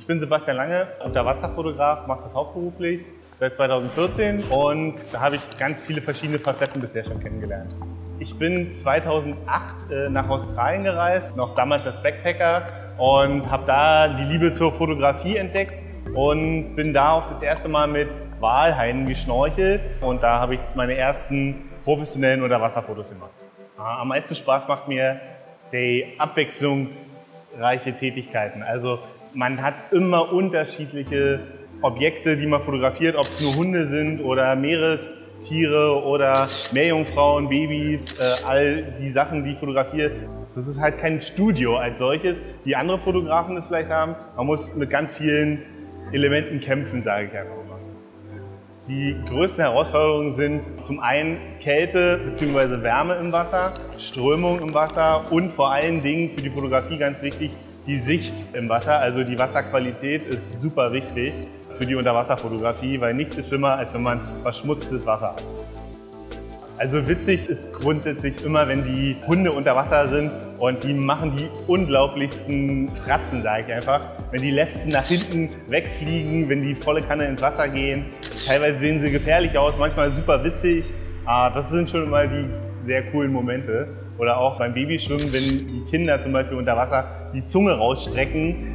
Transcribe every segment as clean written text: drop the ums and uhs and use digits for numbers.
bin Sebastian Lange, Unterwasserfotograf, mache das hauptberuflich seit 2014 und da habe ich ganz viele verschiedene Facetten bisher schon kennengelernt. Ich bin 2008 nach Australien gereist, noch damals als Backpacker, und habe da die Liebe zur Fotografie entdeckt und bin da auch das erste Mal mit Walhaien geschnorchelt und da habe ich meine ersten professionellen Unterwasserfotos gemacht. Am meisten Spaß macht mir die abwechslungsreiche Tätigkeiten. Also man hat immer unterschiedliche Objekte, die man fotografiert, ob es nur Hunde sind oder Meerestiere oder Meerjungfrauen, Babys, all die Sachen, die ich fotografiere. Das ist halt kein Studio als solches, wie andere Fotografen es vielleicht haben. Man muss mit ganz vielen Elementen kämpfen, sage ich einfach mal. Die größten Herausforderungen sind zum einen Kälte bzw. Wärme im Wasser, Strömung im Wasser und vor allen Dingen für die Fotografie ganz wichtig, die Sicht im Wasser. Also die Wasserqualität ist super wichtig für die Unterwasserfotografie, weil nichts ist schlimmer, als wenn man verschmutztes Wasser hat. Also witzig ist grundsätzlich immer, wenn die Hunde unter Wasser sind und die machen die unglaublichsten Fratzen, sage ich einfach. Wenn die Lefzen nach hinten wegfliegen, wenn die volle Kanne ins Wasser gehen. Teilweise sehen sie gefährlich aus, manchmal super witzig. Das sind schon mal die sehr coolen Momente. Oder auch beim Babyschwimmen, wenn die Kinder zum Beispiel unter Wasser die Zunge rausstrecken.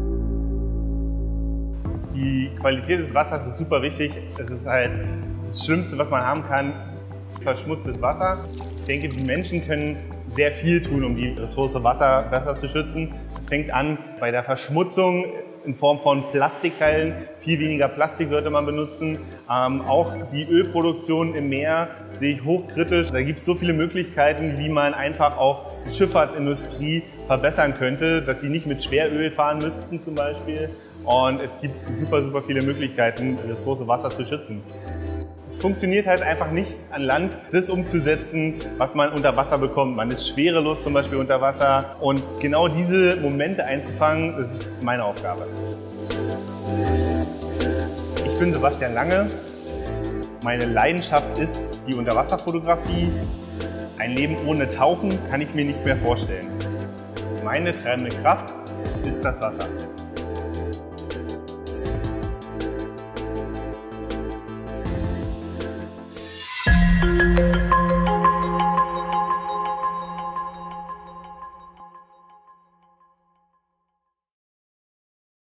Die Qualität des Wassers ist super wichtig. Es ist halt das Schlimmste, was man haben kann, verschmutztes Wasser. Ich denke, die Menschen können sehr viel tun, um die Ressource Wasser besser zu schützen. Es fängt an bei der Verschmutzung in Form von Plastikteilen. Viel weniger Plastik sollte man benutzen. Auch die Ölproduktion im Meer sehe ich hochkritisch. Da gibt es so viele Möglichkeiten, wie man einfach auch die Schifffahrtsindustrie verbessern könnte, dass sie nicht mit Schweröl fahren müssten zum Beispiel. Und es gibt super viele Möglichkeiten, die Ressource Wasser zu schützen. Es funktioniert halt einfach nicht an Land, das umzusetzen, was man unter Wasser bekommt. Man ist schwerelos zum Beispiel unter Wasser und genau diese Momente einzufangen, das ist meine Aufgabe. Ich bin Sebastian Lange. Meine Leidenschaft ist die Unterwasserfotografie. Ein Leben ohne Tauchen kann ich mir nicht mehr vorstellen. Meine treibende Kraft ist das Wasser.